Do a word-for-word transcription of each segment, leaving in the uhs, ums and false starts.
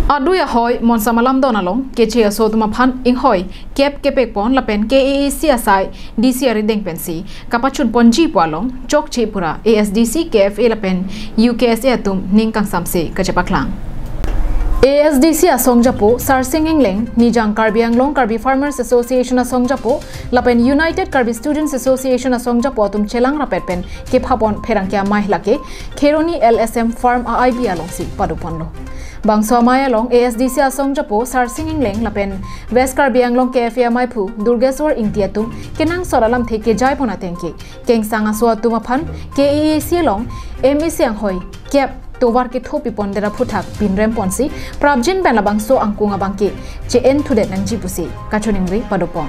Adu ya hoi mon samalam donalong keche so tuma phan ing hoi kep kepek pon lapen K A A C S I D C R deng pensi kapachun ponji palong chok che pura A S D C K F A lapen U K S A tum ning kang samse kachapaklang A S D C asong japo sarsing ingleng nijang Karbi Anglong Karbi Farmers Association asong japo lapen United Karbi Students Association asong japo tum chelang rapet pen ke phapon pherang kya mai lake Kheroni L S M Farm A I B along si padupon lo bangso amay along A S D C asong japo sarsing ingleng lapen West Karbi Anglong K F A mai phu Durgeswar Intiatum kenang soralam theke jai pona tengke keng sanga so tumaphan K A A C long M E C ang hoi kep Tovar ke thopi pondera phuthak pinrem ponsi prabjin bela bangso angkunga bangke che en thudet nang jipusi kachoningri padopon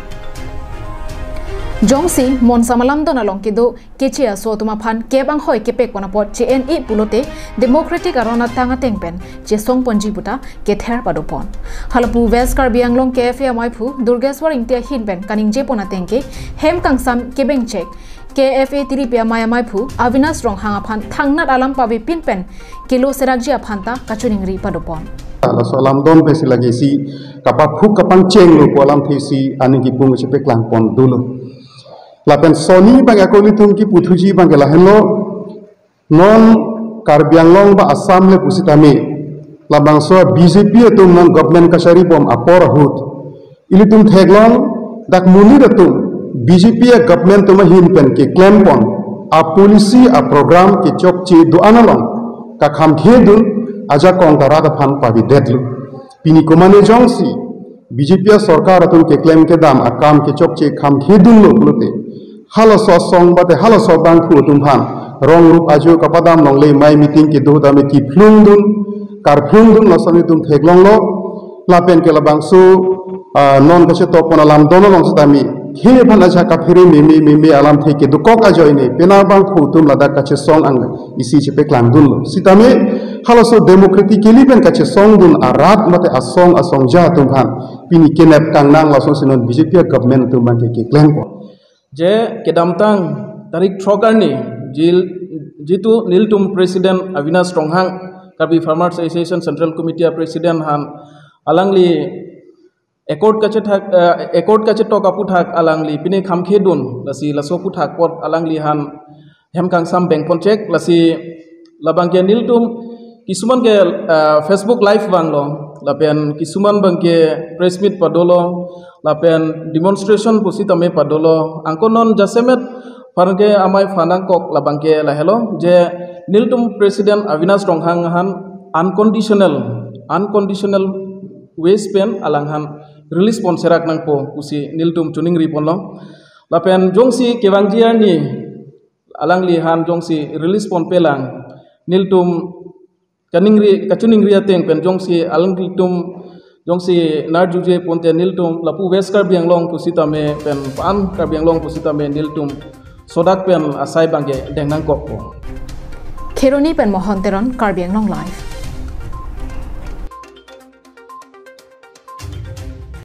jongsi mon samalam donalong kedo kechia so tuma phan kebang hoi kepek pona pot che en e pulote democratic arona tanga tengpen che song ponji puta ke ther padopon halapu West Karbi Anglong K F A mai phu Durgeswar Intia hinben kaning je pona tengke hem kangsam kebeng check K F A tiri pia maya mai phu Avinas rong hanga phan thangnat alam pawi pinpen kilo serakji aphanta kachuningri padopon la so alam don pe si lagi si kapak phuk kapang cheng lo ko alam thi si ani ki pung se pe klang pon dulo la pen soni bang akoli tum ki puthuji bang la hello non Karbi Anglong ba Assam le pusitami la bang so B J P tum non government kasari bom apor hut ilitum theglong dak muni tum B J P government tuma hin pen ke claim pon a policy a program ke chok chi du analong ka kham the dun aja kong tara da phan pa bi detlu pini komane jongsi B J P sarkar atun ke claim ke dam a kam ke chok chi kham the dun lo blote halo so song bate halo so bang khu tum phan rong rup ajo ka padam long le mai meeting ke do da me ki phlung dun kar phlung dun lo sami tum theglong lo la pen ke la bang su non ka che to pon alam dono long stami Hini pan aja ka phiri mimi mimi alam theke du kok ajoy ne pena bang phutum lada ka che song ang isi che pe klang dun sitame haloso democratically pen ka che song dun arat mate asong asong ja tum phan pini kenep kang nang la so sinon B J P government tum bang ke klang ko je kedam tang tarik thokar ni jil jitu niltum president Avinas Ronghang Karbi Farmers Association Central Committee president han alangli Ekord kache thak ekord kache to kapu thak alangli pine khamkhe dun lasi laso pu thak pot alangli han hem kang sam bank pon check lasi labang ke niltum kisuman ke Facebook live bang lo lapen kisuman bang ke press meet padolo lapen demonstration positame padolo angkonon jasemet parge amai fanang kok labang ke la hello je niltum president Avinas Ronghang han unconditional unconditional waste pen alang han release pon serak nang po kusi niltum tuning ri pon lo lapen jongsi kewang jiar ni alang li han jongsi release pon pelang niltum kaning ri kachuning ri ateng pen jongsi alang tum jongsi nar juje ponte niltum lapu West Karbi Anglong pusitame pen pan Karbi Anglong pusitame niltum sodak pen asai bangge dengnang kok po Kheroni pen mohonteron Karbi Anglong live